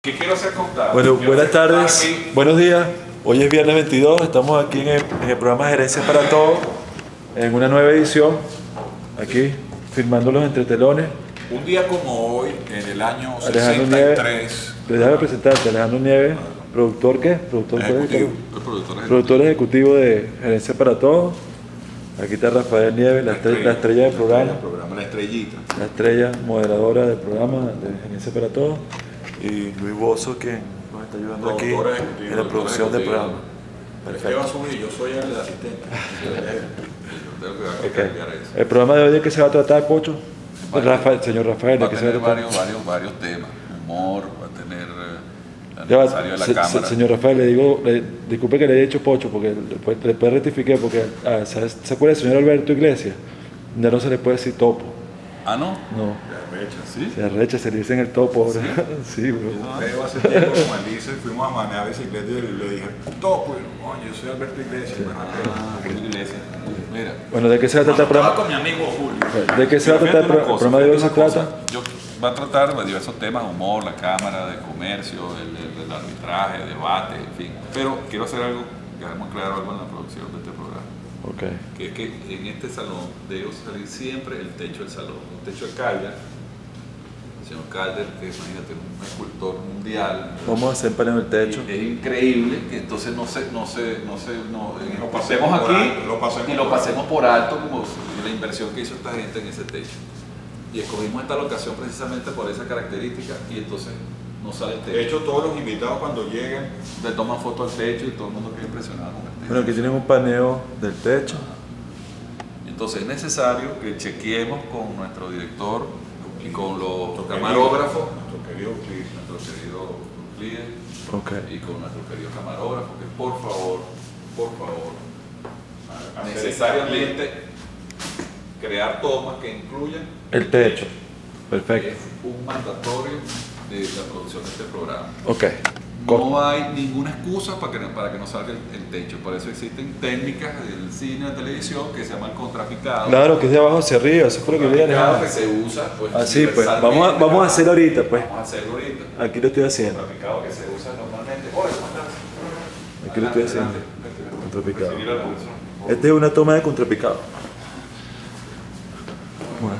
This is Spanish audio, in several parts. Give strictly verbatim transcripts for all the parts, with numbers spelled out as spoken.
¿Qué quiero hacer contar? Bueno, quiero buenas tardes, aquí. buenos días. Hoy es viernes veintidós, estamos aquí en el, en el programa Gerencia para Todos, en una nueva edición, aquí, filmando los entretelones. Un día como hoy, en el año Alejandro sesenta y Nieves, tres. déjame presentarte, Alejandro Nieves, productor, ¿qué? Productor Ejecutivo, ¿cuál es? el productor ejecutivo. Productor ejecutivo de Gerencia para Todos. Aquí está Rafael Nieves, la, estre- la estrella del programa, El programa La Estrellita. la estrella moderadora del programa de Gerencia para Todos. Y Luis Bozo, que nos está ayudando aquí Productor ejecutivo, en la productor producción del ejecutivo. programa. Esteban Zubí, yo soy el asistente. Yo tengo que Ok. cambiar eso. El programa de hoy, ¿de qué se va a tratar, Pocho? Vale. Rafael, señor Rafael, Va ¿de a qué se va a tener tratar? varios, varios, varios temas. Humor, va a tener eh, el Ya va, aniversario de la se- cámara. se- señor Rafael, le digo, le- disculpe que le haya dicho Pocho, porque después, después rectifiqué, porque ah, ¿se, ¿se acuerda del señor Alberto Iglesias? Ya no se le puede decir topo. Ah, ¿no? No, Ya, mecha, ¿sí? se arrecha, se le dicen el topo ahora. Sí, bro. Yo hace tiempo con Alicia fuimos a manejar bicicleta y le dije, topo, y yo, coño, yo soy Alberto Iglesias. Ah, Alberto Iglesias. Mira. Bueno, ¿de qué se va a tratar el Estaba programa? con mi amigo Julio. ¿De qué se va a tratar el pro- el programa de hoy? Se trata? Yo, va a tratar de diversos temas, humor, la cámara, de comercio, el, el- el arbitraje, debate, en fin. Pero quiero hacer algo, quedamos claro algo en la producción de este programa. Ok. Que es que en este salón debe salir siempre el techo del salón. Un techo de Calder, el señor Calder, que imagínate, un escultor mundial. Vamos a hacer paneo en el techo. Y es increíble que entonces no se, no se, no se, no, eh, Lo pasemos pasemos por aquí alto, lo pasemos y lo por pasemos por alto como la inversión que hizo esta gente en ese techo. Y escogimos esta locación precisamente por esa característica y entonces no sale el techo. De hecho, todos los invitados cuando lleguen, Le toman foto al techo y todo el mundo queda impresionado con el techo. Bueno, aquí tienen un paneo del techo. Entonces es necesario que chequeemos con nuestro director y con los nuestro camarógrafos, querido- nuestro querido Cris, nuestro querido líder Ok. y con nuestro querido camarógrafo, que por favor, por favor, hacer necesariamente crear tomas que incluyan El techo. que Perfecto. es un mandatorio de la producción de este programa. Ok. Corto. No hay ninguna excusa para que, no- para que no salga el, el techo. Por eso existen técnicas del cine de televisión que se llaman contrapicado. Claro, que es de abajo hacia arriba, eso fue lo que vi Contrapicado Alejandro. que se usa pues, Así pues, vamos a, universalmente. vamos a hacerlo ahorita, pues. Vamos a hacerlo ahorita. Aquí lo estoy haciendo. Contrapicado que se usa normalmente. Hola, ¿cómo estás? Aquí lo estoy haciendo. Adelante. Contrapicado. Recibir la producción. Esta es una toma de contrapicado. Bueno,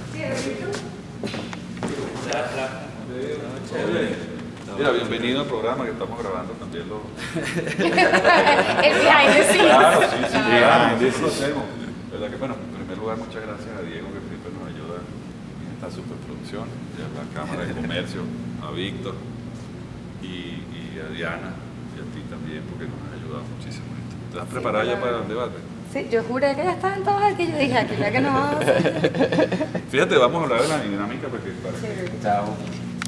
Mira, bienvenido al programa que estamos grabando también. Lo... El behind the scenes. Claro, sí, sí, claro, eso lo hacemos. ¿Verdad que, bueno, en primer lugar, muchas gracias a Diego que siempre nos ayuda en esta superproducción, y a la Cámara de Comercio, a Víctor y, y a Diana y a ti también, porque nos han ayudado muchísimo. ¿Estás preparada ya para el debate? Sí, yo juré que ya estaban todos aquí. Yo dije, aquí ya que no vamos a hacer. Fíjate, vamos a hablar de la dinámica porque para que Sí. Chao.